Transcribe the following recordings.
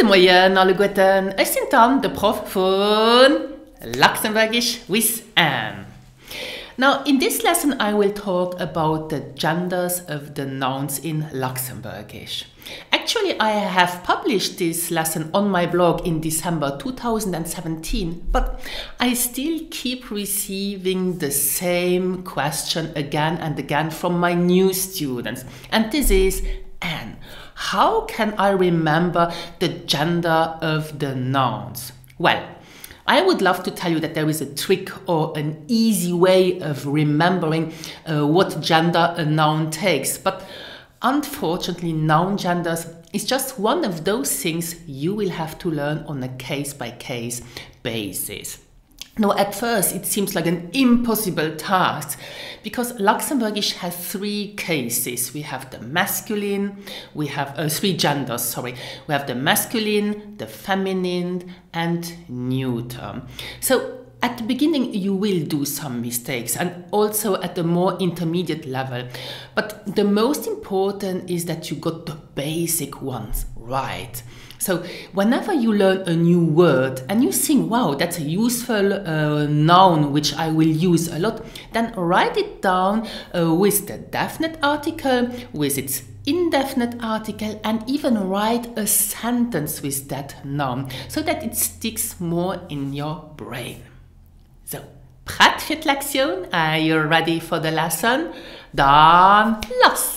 Guten Morgen, alle Guten. Ich bin dann der Prof von Luxembourgish with Anne. Now, in this lesson, I will talk about the genders of the nouns in Luxembourgish. Actually, I have published this lesson on my blog in December 2017, but I still keep receiving the same question again and again from my new students. And this is, Anne, how can I remember the gender of the nouns? Well, I would love to tell you that there is a trick or an easy way of remembering what gender a noun takes, but unfortunately, noun genders is just one of those things you will have to learn on a case-by-case basis. Now, at first, it seems like an impossible task because Luxembourgish has three cases. We have the masculine, we have three genders, sorry. We have the masculine, the feminine, and neuter. So, at the beginning, you will do some mistakes and also at the more intermediate level. But the most important is that you got the basic ones right. So whenever you learn a new word and you think, wow, that's a useful noun which I will use a lot, then write it down with the definite article, with its indefinite article, and even write a sentence with that noun so that it sticks more in your brain. So, bereit für die Lektion? Are you ready for the lesson? Dann los!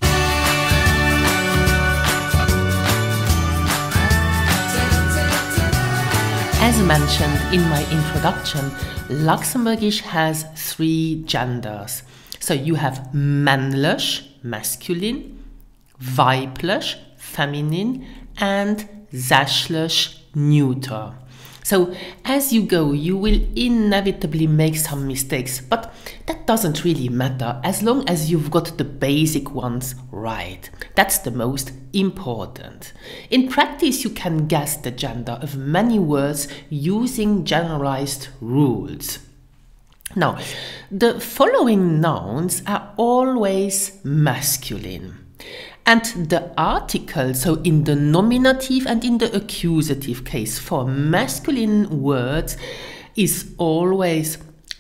As mentioned in my introduction, Luxembourgish has three genders. So you have männlich, masculine, weiblich, feminine, and sächlich, neuter. So as you go, you will inevitably make some mistakes, but that doesn't really matter as long as you've got the basic ones right. That's the most important. In practice, you can guess the gender of many words using generalized rules. Now, the following nouns are always masculine. And the article, so in the nominative and in the accusative case for masculine words, is always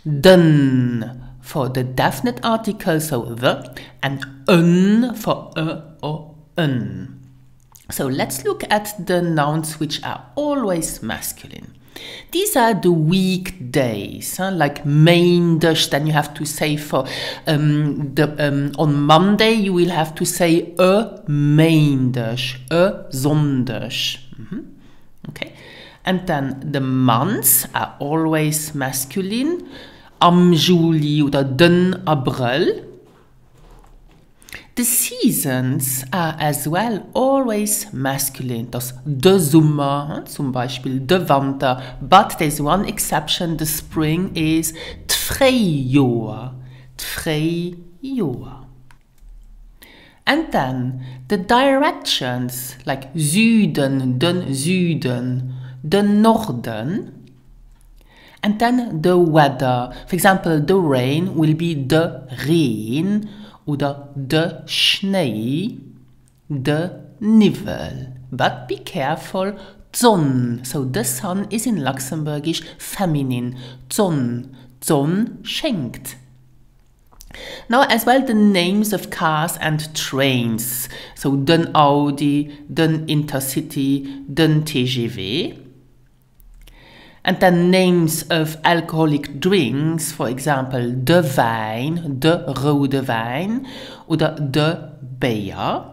den for the definite article, so the, and un for a or un. So let's look at the nouns which are always masculine. These are the weekdays, like maandag. Then you have to say for on Monday you will have to say a maandag, a zondag. Okay, and then the months are always masculine. Am Juli oder den April. The seasons are as well always masculine. Das de Sommer, zum Beispiel de Winter. But there's one exception, the spring is Tfreijor. Tfreijor. And then the directions like Süden, den Süden, den Norden. And then the weather. For example, the rain will be de Regen. Oder de Schnee, de Nivel. But be careful, Sonn. So the sun is in Luxembourgish feminine. Sonn. Sonn schenkt. Now as well the names of cars and trains. So den Audi, den Intercity, den TGV. And then names of alcoholic drinks, for example, de Wein, de rode Wein, oder de Bier.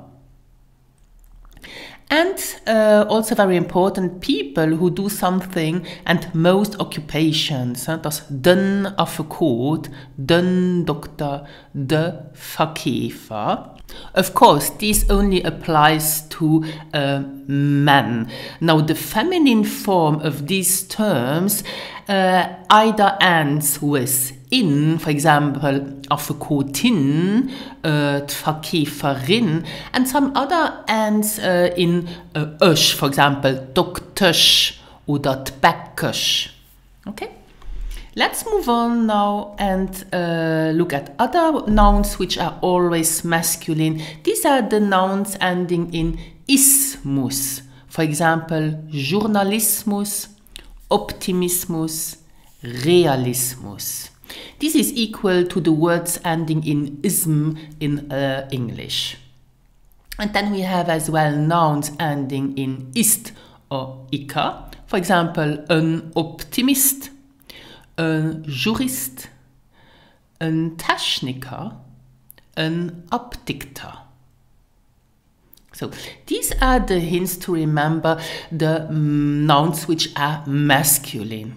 And also very important, people who do something and most occupations. Das den Advokat, den Doktor, de Verkäufer. Of course, this only applies to men. Now, the feminine form of these terms either ends with in, for example, Advokatin, Verkäuferin, and some other ends in ösch, for example, doktösch oder tbäckösch. Okay? Let's move on now and look at other nouns which are always masculine. These are the nouns ending in ismus. For example, Journalismus, Optimismus, Realismus. This is equal to the words ending in ism in English. And then we have as well nouns ending in ist or ika. For example, ein Optimist, ein Jurist, ein Techniker, ein Abdichter. So these are the hints to remember the nouns which are masculine.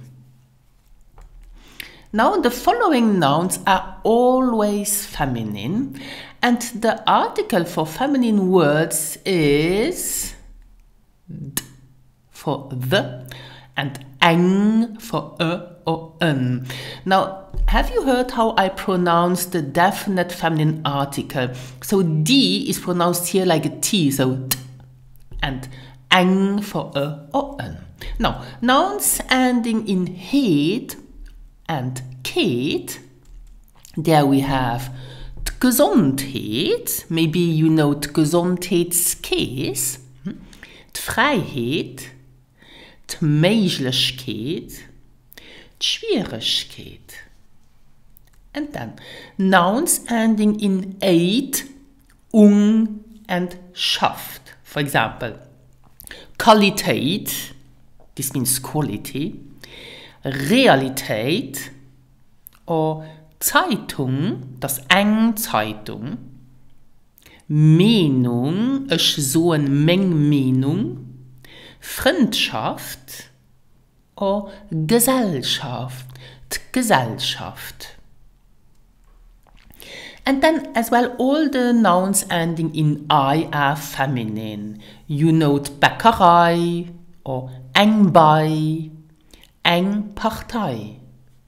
Now the following nouns are always feminine, and the article for feminine words is d for the and eng for or n. Now, have you heard how I pronounce the definite feminine article? So D is pronounced here like a T, so t, and eng for or n. Now, nouns ending in het and ket, there we have t Gesundheit, maybe you know t Gesundheitskäse, t Freiheit, t Möglichkeit, t Schwierigkeit. And then nouns ending in eit, and schaft. For example, Qualität, this means quality, Realität or Zeitung, das eng Zeitung, Meinung, ich so ein Meng Meinung, Freundschaft or Gesellschaft, Gesellschaft. And then as well all the nouns ending in I are feminine. You note Bäckerei or eng bei, eng Partei.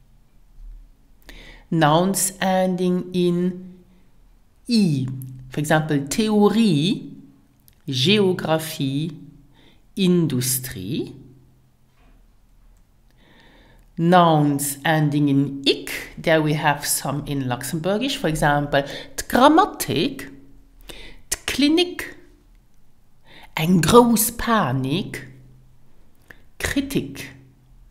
Nouns ending in I, for example, Theorie, Geographie, Industrie. Nouns ending in ik, there we have some in Luxembourgish, for example, t Grammatik, t Klinik, ein groß Panik, Kritik.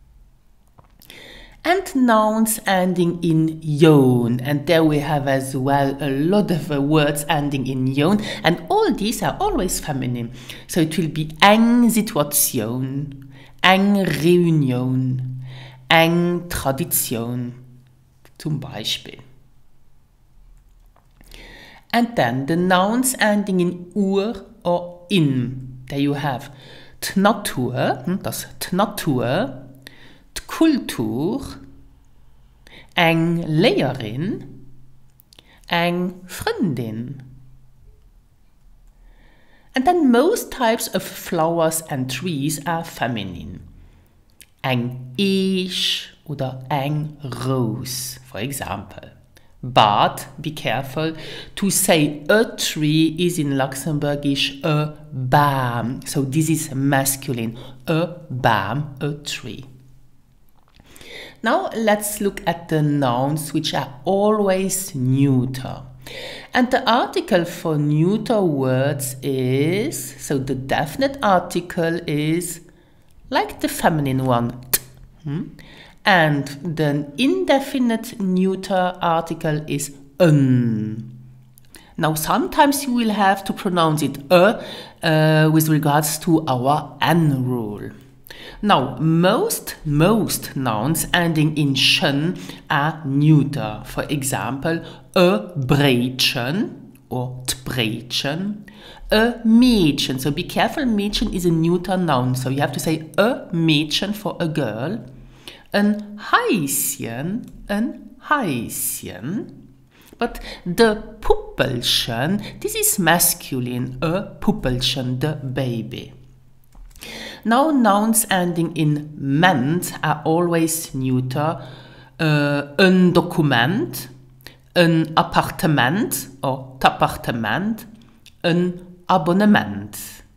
And nouns ending in jon, and there we have as well a lot of words ending in jon, and all these are always feminine. So it will be eng Situation, eng Reunion, eng Tradition, zum Beispiel. And then the nouns ending in ur or in. There you have t Natur, das t Natur, t Kultur, eng Lehrerin, eng Freundin. And then most types of flowers and trees are feminine. Eng Esch oder eng Rose, for example. But be careful, to say a tree is in Luxembourgish a Baum. So this is masculine, a Baum, a tree. Now let's look at the nouns which are always neuter. And the article for neuter words is, so the definite article is like the feminine one, t, and the indefinite neuter article is n. Now sometimes you will have to pronounce it with regards to our n rule. Now most nouns ending in schen are neuter. For example, a Brötchen or t Brötchen, a Mädchen. So be careful, Mädchen is a neuter noun. So you have to say a Mädchen for a girl. Ein Häschen, ein Häschen. But the Puppelchen, this is masculine, a Puppelchen, the baby. Now nouns ending in ment are always neuter. Ein Dokument, ein Appartement or t'appartement, ein Abonnement.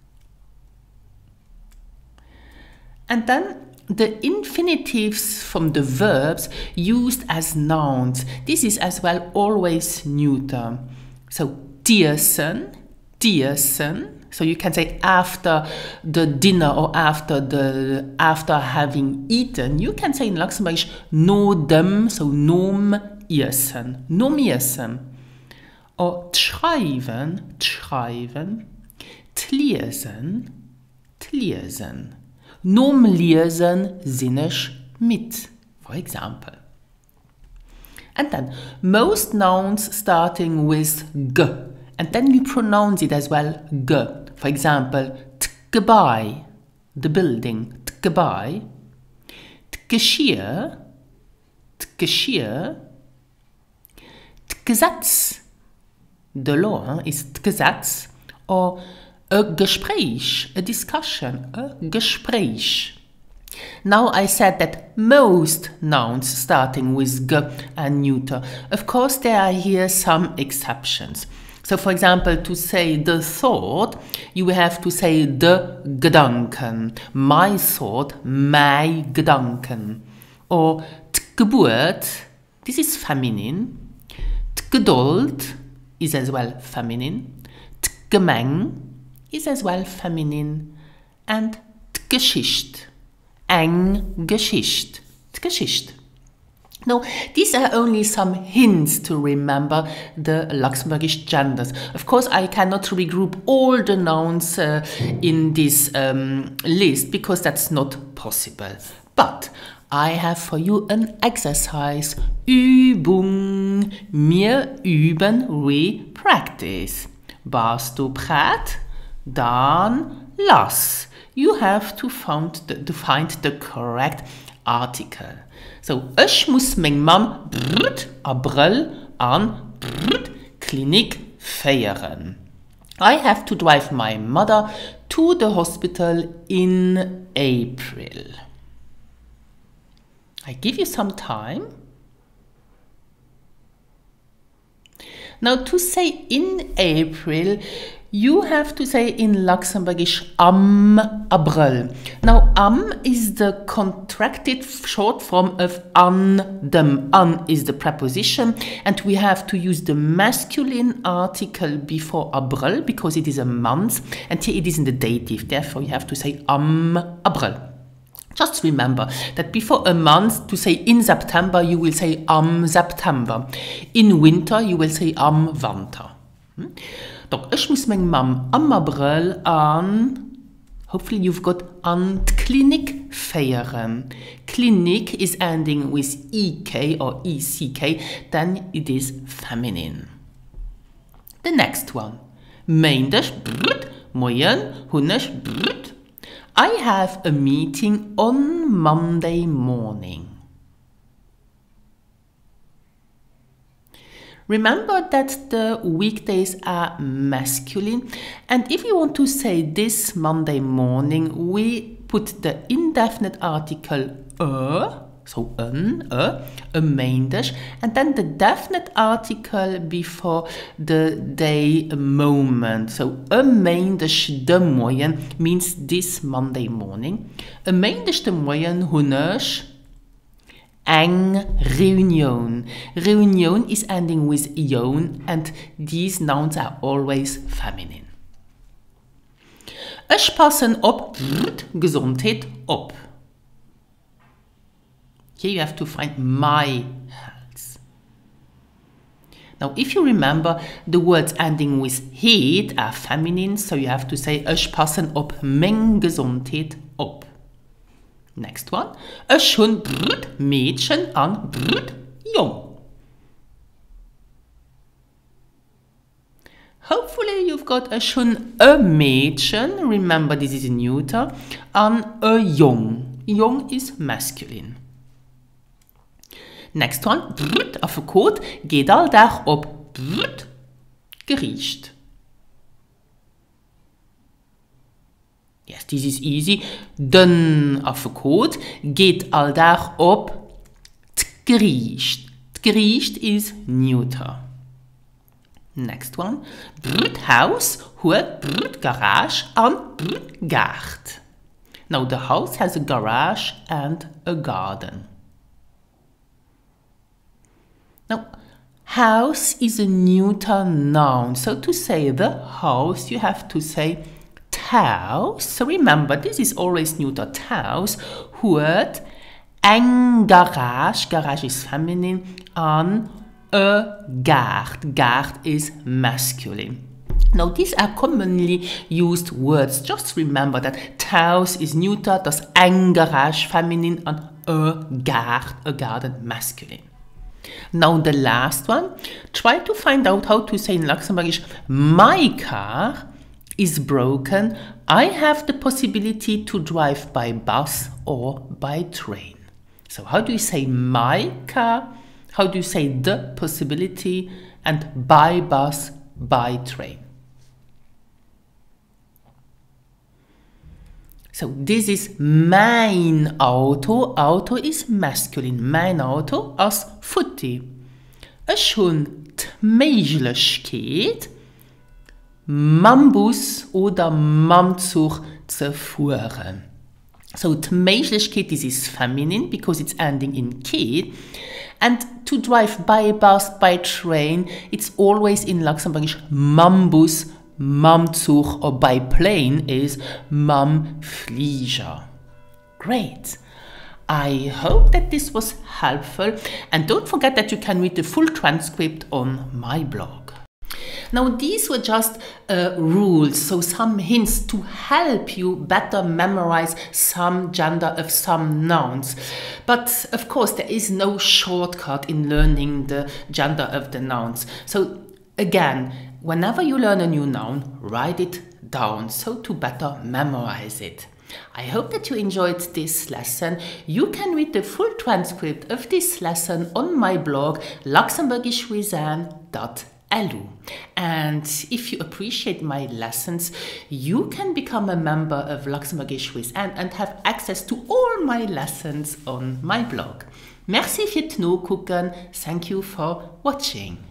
And then the infinitives from the verbs used as nouns. This is as well always neuter. So Tierchen, Tiessen. So you can say after the dinner or after having eaten. You can say in Luxembourgish no dem, so nom essen. Nom essen. Or schreiben, tlesen. Nom lesen sinnisch mit, for example. And then most nouns starting with g. And then you pronounce it as well, g. For example, tgebai, the building, tgebai. Tgeschirr, tgesatz, the law is tgesatz. Or a Gespräch, a discussion, a Gespräch. Now I said that most nouns starting with g and neuter. Of course, there are here some exceptions. So, for example, to say the thought, you have to say the Gedanken. My thought, my Gedanken. Or Geburt, this is feminine. Geduld is as well feminine. Gemeng is as well feminine. And Geschicht. Eng Geschicht. Geschicht. Now, these are only some hints to remember the Luxembourgish genders. Of course, I cannot regroup all the nouns in this list because that's not possible. But I have for you an exercise. Übung. Wir üben, we practice. Warst du bereit? Dann lass. You have to find the correct article. So, ich muss mein Mam April an Klinik feiern. I have to drive my mother to the hospital in April. I give you some time. Now, to say in April, you have to say in Luxembourgish am April. Now, am is the contracted short form of an, dem. An is the preposition, and we have to use the masculine article before April because it is a month, and here it is in the dative. Therefore, you have to say am April. Just remember that before a month, to say in September, you will say am September. In winter, you will say am Winter. Donc, ich muss meine Mom am April an, hopefully you've got an die Klinik feiern. Klinik is ending with EK or ECK, then it is feminine. The next one. Maandag, morgen, hunnig, I have a meeting on Monday morning. Remember that the weekdays are masculine, and if you want to say this Monday morning, we put the indefinite article so a maandag, and then the definite article before the day moment. So a maandag de morgen means this Monday morning. A maandag de morgen hunnig. Eng reunion. Reunion is ending with ion, and these nouns are always feminine. Ich passen op Gesundheit op. Here you have to find my health. Now, if you remember, the words ending with het are feminine, so you have to say ich passen op mein Gesundheit op. Next one. Ich hun Mädchen an jung. Hopefully you've got ich hun a Mädchen, remember this is a neuter, an a jung. Jung is masculine. Next one. Auf a Code geht alldag op Gericht. Yes, this is easy. Den Affekot geht alldag op Gericht. Gericht is neuter. Next one. House, huet garage an Gart. Now the house has a garage and a garden. Now, House is a neuter noun. So to say the house, you have to say house. So remember, this is always neuter, house. Hoort een garage, garage is feminine, aan a gaard, gaard is masculine. Now these are commonly used words. Just remember that house is neuter, das een garage feminine, and a garden masculine. Now the last one, try to find out how to say in Luxembourgish, my car is broken. I have the possibility to drive by bus or by train. So how do you say my car? How do you say the possibility? And by bus, by train. So this is mijn auto. Auto is masculine. Mijn auto als footy. Als hun t'möglichkeit, Mambus oder Mamzug zu fahren. So t'möglichkeit, this is feminine because it's ending in K. And to drive by bus, by train, it's always in Luxembourgish Mambus, Mamzug, or by plane is Mamvlieger. Great! I hope that this was helpful, and don't forget that you can read the full transcript on my blog. Now these were just rules, so some hints to help you better memorize some gender of some nouns. But of course there is no shortcut in learning the gender of the nouns. So again, whenever you learn a new noun, write it down so to better memorize it. I hope that you enjoyed this lesson. You can read the full transcript of this lesson on my blog luxembourgischwithanne.lu. And if you appreciate my lessons, you can become a member of Luxembourgisch with Anne and have access to all my lessons on my blog. Merci fürs Zugucken. Thank you for watching.